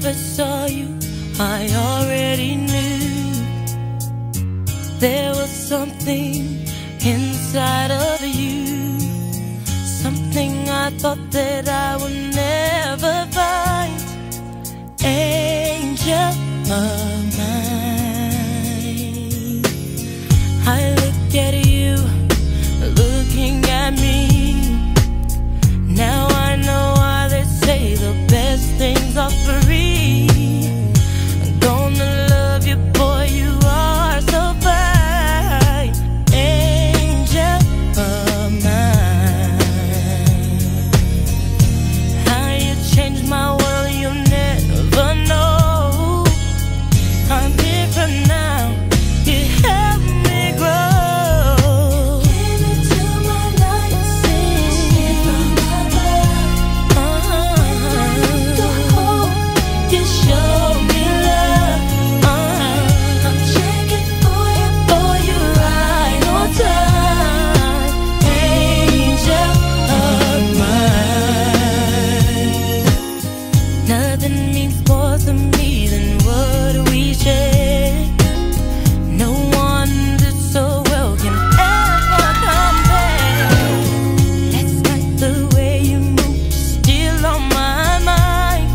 first saw you, I already knew there was something inside of you, something I thought that I would never find. Angel of mine, I look at you, looking at me. Now I know why they say the best things are free. I'm gonna love you, boy, you are so fine. Angel of mine, how you changed my world, you'll never know. I'm different now, you help me grow. Give it to my life, sing from my blood. The hope you show me love. I'm checking for you, boy, you're right on time. Angel of mine, nothing means more to me than what we share. No one did so well can ever compare. That's not the way you move, still on my mind.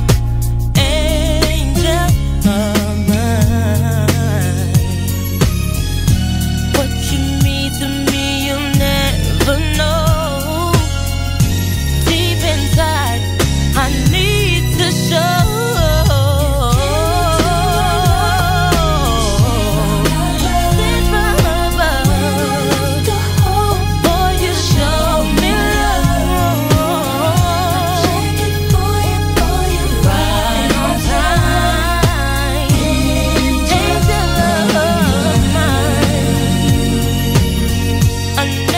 Angel of mine, what you mean to me, you'll never know. Deep inside, I need to show. Sent from above, boy, you show me love. Checking for you, boy, you're right on time. Angel of mine, I